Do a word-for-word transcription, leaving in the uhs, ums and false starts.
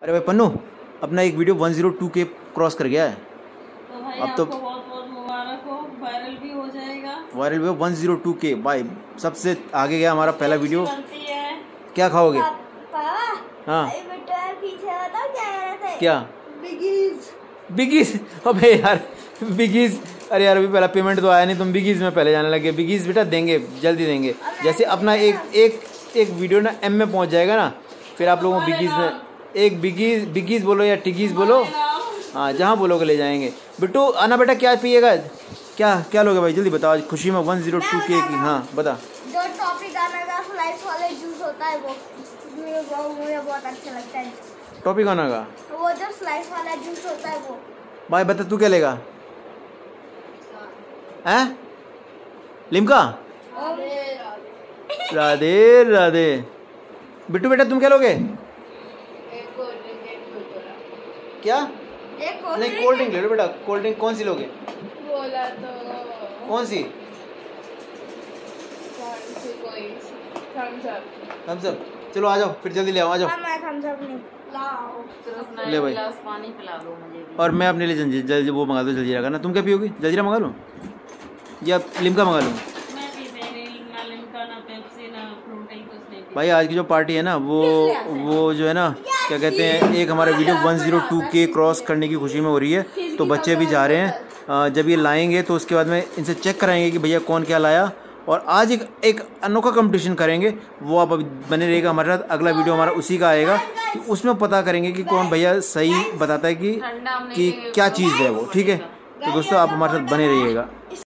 अरे भाई पन्नू, अपना एक वीडियो वन ज़ीरो टू के क्रॉस कर गया है। तो भाई अब तो आपको बहुत बहुत मुबारक हो, वायरल भी हो जाएगा। Viral video one zero two के भाई, सबसे आगे गया हमारा पहला वीडियो। बनती है। क्या खाओगे? हाँ क्या? बिगीज बिगीज? अबे यार बिगीज, अरे यार अभी पहला पेमेंट तो आया नहीं, तुम बिगीज में पहले जाने लगे। बिगीज बेटा देंगे, जल्दी देंगे। जैसे अपना एक एक एक वीडियो ना एम में पहुंच जाएगा ना, फिर आप लोगों को बिगीज में एक बिगीज बिगीज बोलो या टिगीज बोलो, हाँ जहाँ बोलोगे ले जाएंगे। बिट्टू आना बेटा, क्या पिएगा? क्या क्या लोगे भाई, जल्दी बताओ। आज खुशी में वन ज़ीरो टू के की, हाँ बता। जो टॉपिक गाना का स्लाइस वाले जूस होता है वो मुझे बहुत मुझे बहुत अच्छा लगता है। टॉपिक गाना का वो जो स्लाइस वाला जूस होता है वो। भाई बता तू क्या लेगा? हैं? लिमका? राधे राधे। बिट्टू बेटा तुम क्या लोगे? क्या? एक नहीं कोल्ड ड्रिंक ले लो बेटा। कोल्ड ड्रिंक कौन सी लोगे? बोला तो कौन सी? कोई थम्स अप। Thums up? चलो आ जाओ फिर, जल्दी ले आओ, आ जाओ। हाँ, मैं थम्स अप नहीं लाओ। ले भाई, गिलास पानी पिला दो मुझे भी। और मैं अपने लिए जल्दी जल्दी वो मंगा दो, जल्जीरा का ना। तुम क्या पियोगी? जल्जीरा मंगा लूँ या लिमका मंगा लूँ? मैं भी मेरे ना लिमका ना पेप्सी ना फ्रूटी कुछ नहीं पी। भाई आज की जो पार्टी है ना, वो वो जो है ना, क्या कहते हैं, एक हमारा वीडियो वन ज़ीरो टू के क्रॉस करने की खुशी में हो रही है। तो बच्चे भी जा रहे हैं। अ, जब ये लाएंगे तो उसके बाद में इनसे चेक कराएंगे कि भैया कौन क्या लाया। और आज एक एक अनोखा कंपटीशन करेंगे, वो आप अभी बने रहेगा हमारे साथ। अगला वीडियो हमारा उसी का आएगा कि उसमें पता करेंगे कि कौन भैया सही बताता है कि, कि क्या चीज़ है वो। ठीक है, तो दोस्तों आप हमारे साथ बने रहिएगा।